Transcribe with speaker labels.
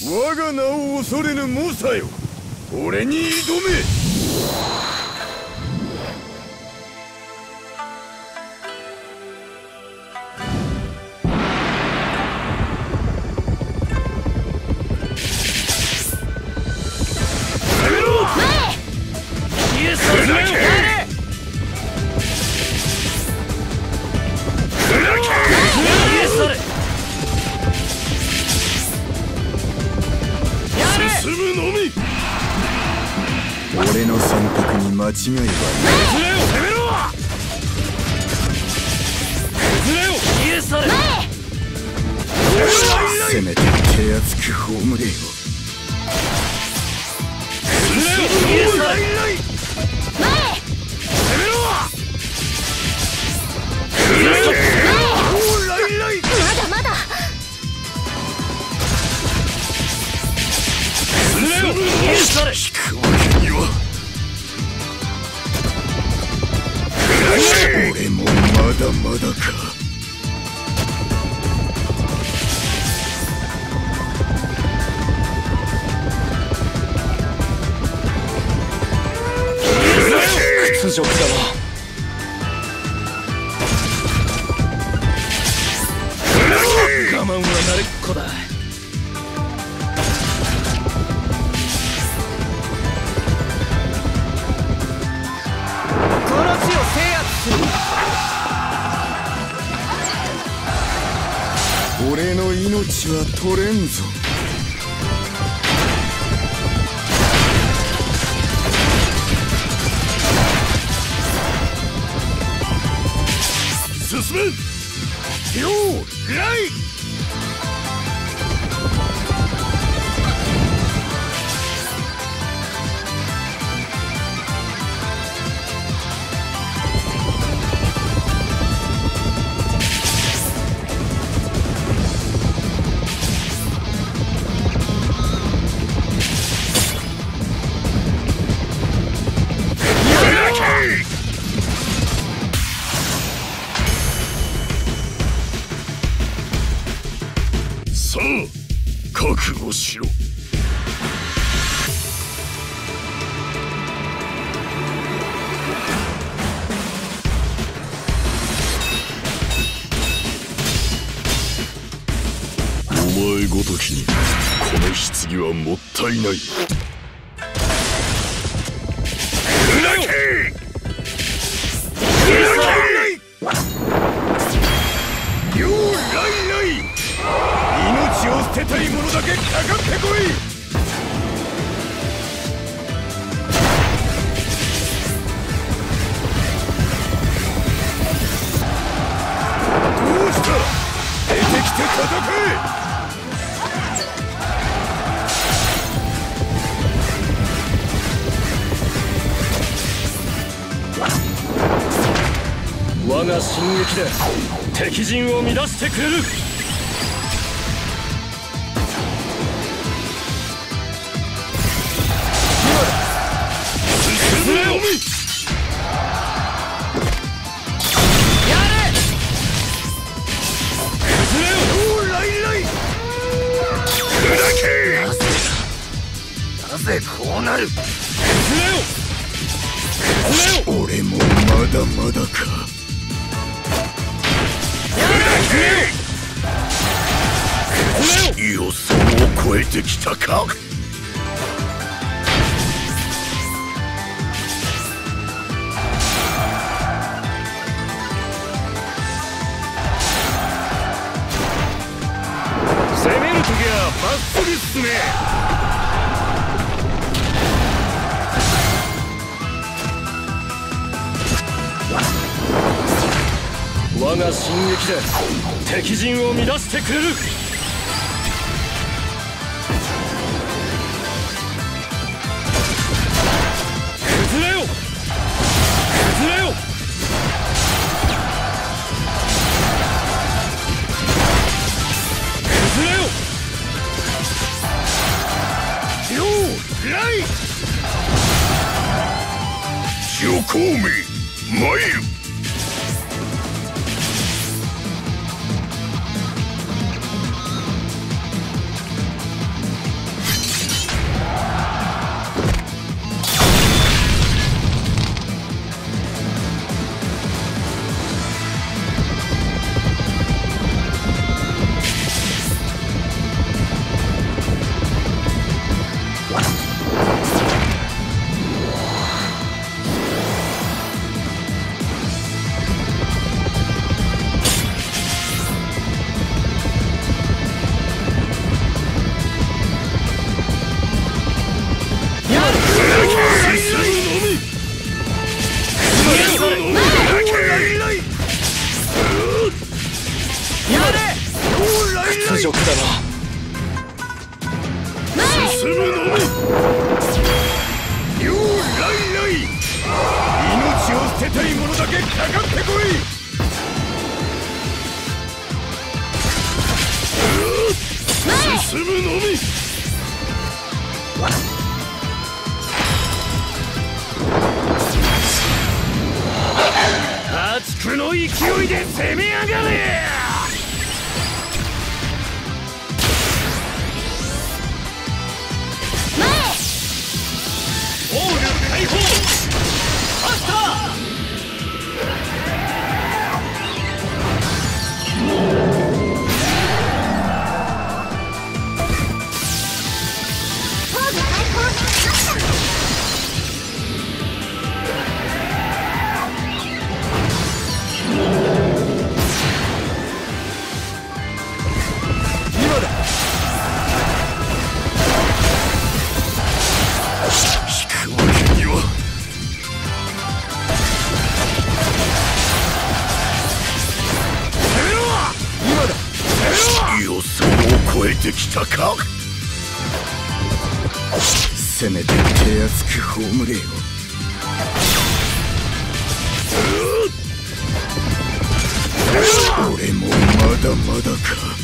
Speaker 1: 我が名を恐れぬ猛者よ、俺に挑め。俺の選択に間違いはない。崩れよ、攻めろ。崩れよ、消え去れ。せめて手厚く葬れよ。崩れよ、消え去れ。前攻めろ。崩れよ、まだまだ。崩れよ、消え去れ。俺もまだまだか。屈辱だな。我慢は慣れっこだ。俺の命は取れんぞ。進め。ようライ。さあ、覚悟しろ。お前ごときにこの棺はもったいない。命を捨てたい者だけかかってこい。どうした？出てきて戦え。我が進撃で敵陣を乱してくれる。崩れよ。やれ。崩れよ。ライライ。砕け。なぜこうなる。崩れよ。崩れよ。俺もまだまだか。予想を超えてきたか。攻めるときはまっすぐ進め。我が進撃で敵陣を乱してくれる。崩れよ。崩れよ。崩れよ。ようライ。諸公明参る。
Speaker 2: 力だな。
Speaker 1: 進むのみ。ようライライ、命を捨てたい者だけかかってこい。進むのみ。破竹の勢いで攻め上がれ。オール解放。マスター。予想を超えてきたか。せめて手厚く葬れよ。俺もまだまだか。